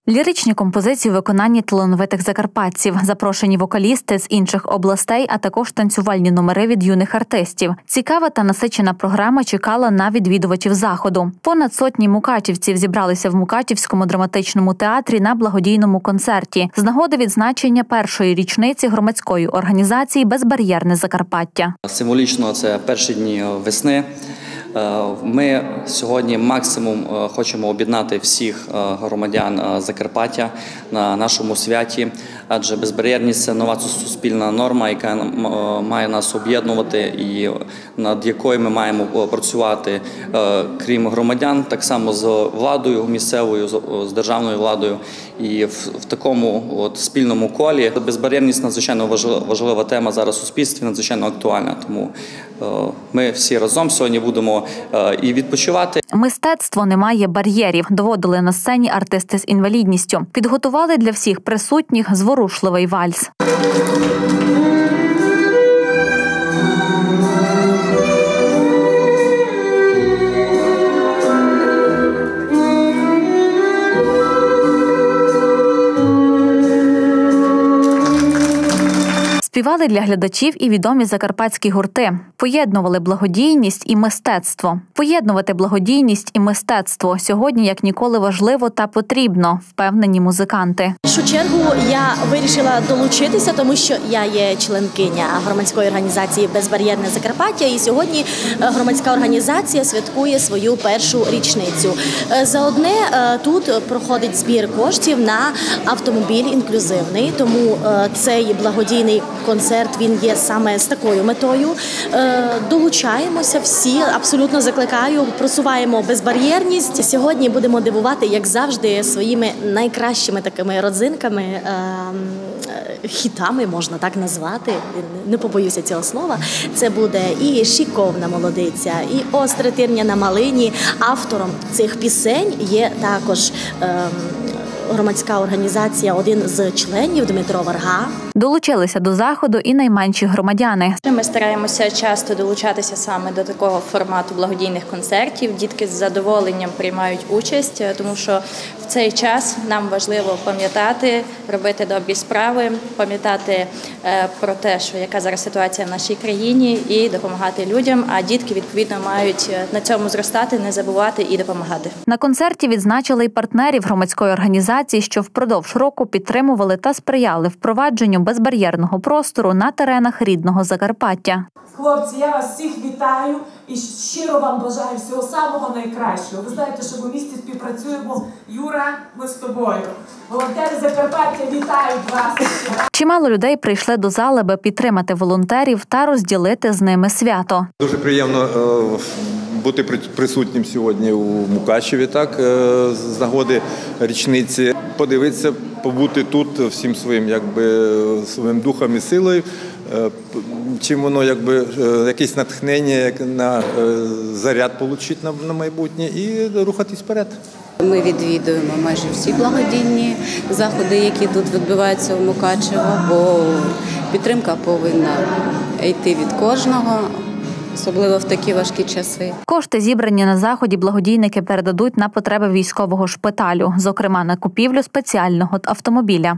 Ліричні композиції у виконанні талановитих закарпатців, запрошені вокалісти з інших областей, а також танцювальні номери від юних артистів. Цікава та насичена програма чекала на відвідувачів заходу. Понад сотні мукачівців зібралися в Мукачівському драматичному театрі на благодійному концерті з нагоди відзначення першої річниці громадської організації «Безбар'єрне Закарпаття». Символічно це перші дні весни. Ми сьогодні максимум хочемо об'єднати всіх громадян Закарпаття на нашому святі, адже безбар'єрність – це нова суспільна норма, яка має нас об'єднувати і над якою ми маємо працювати, крім громадян, так само з владою місцевою, з державною владою. І в такому спільному колі безбар'єрність – надзвичайно важлива тема зараз у суспільстві, надзвичайно актуальна. Тому ми всі разом сьогодні будемо і відпочивати. Мистецтво не має бар'єрів, доводили на сцені артисти з інвалідністю. Підготували для всіх присутніх зворушливий вальс. Співали для глядачів і відомі закарпатські гурти. Поєднували благодійність і мистецтво. Поєднувати благодійність і мистецтво сьогодні як ніколи важливо та потрібно, впевнені музиканти. В першу чергу я вирішила долучитися, тому що я є членкиня громадської організації «Безбар'єрне Закарпаття», і сьогодні громадська організація святкує свою першу річницю. Заодне тут проходить збір коштів на автомобіль інклюзивний, тому цей благодійний концерт, він є саме з такою метою. Долучаємося всі, абсолютно закликаю, просуваємо безбар'єрність. Сьогодні будемо дивувати, як завжди, своїми найкращими такими родзинками, хітами, можна так назвати, не побоюся цього слова. Це буде і «Шиковна молодиця», і «Остре тирня на малині». Автором цих пісень є також громадська організація, один з членів Дмитро Варга. Долучилися до заходу і найменші громадяни. Ми стараємося часто долучатися саме до такого формату благодійних концертів. Дітки з задоволенням приймають участь, тому що в цей час нам важливо пам'ятати, робити добрі справи, пам'ятати про те, що яка зараз ситуація в нашій країні, і допомагати людям, а дітки, відповідно, мають на цьому зростати, не забувати і допомагати. На концерті відзначили й партнерів громадської організації, що впродовж року підтримували та сприяли впровадженню безбар'єрного простору на теренах рідного Закарпаття. Хлопці, я вас всіх вітаю і щиро вам бажаю всього самого найкращого. Ви знаєте, що ми в місті співпрацюємо. Юра, ми з тобою. Волонтери Закарпаття вітають вас. Чимало людей прийшли до зали, аби підтримати волонтерів та розділити з ними свято. Дуже приємно бути присутнім сьогодні у Мукачеві, так, з нагоди річниці. Подивитися, побути тут всім своїм духом і силою. Чим воно якесь натхнення, на заряд отримати на майбутнє і рухатись вперед. Ми відвідуємо майже всі благодійні заходи, які тут відбуваються у Мукачево, бо підтримка повинна йти від кожного, особливо в такі важкі часи. Кошти, зібрані на заході, благодійники передадуть на потреби військового шпиталю, зокрема на купівлю спеціального автомобіля.